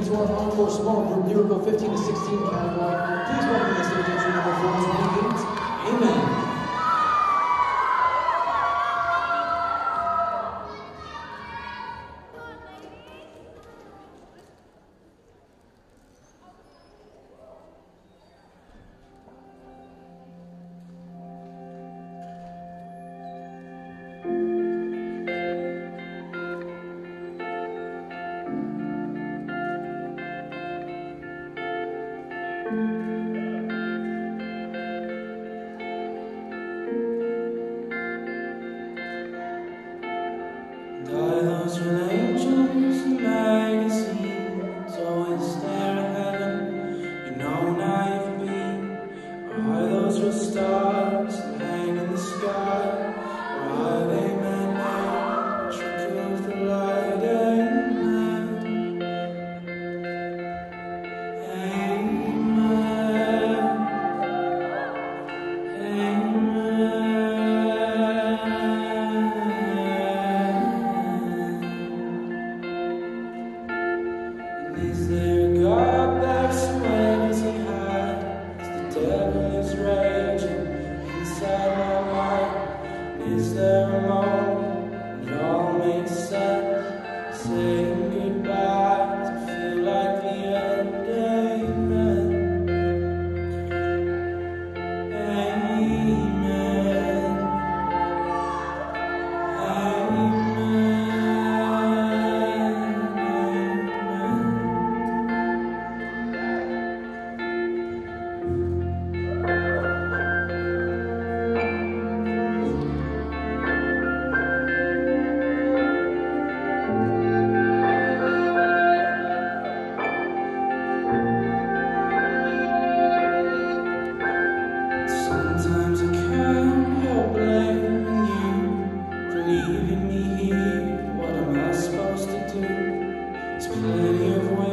into our encore small group lyrical 15 to 16 category. Please welcome to the stage entry number 428, Amen. Those with angels and magazines, always stare at heaven, you know now you've been. Or are those real stars that hang in the sky? Or are they man-made, trick of the light? Amen. Amen. Amen. Is there a God that swears he hides? The devil is raging inside my mind. Is there a moment when it all makes sense? Saying goodbye to feel like the end. Amen. Amen. Sometimes I can't help blaming you for leaving me here. What am I supposed to do? There's plenty of ways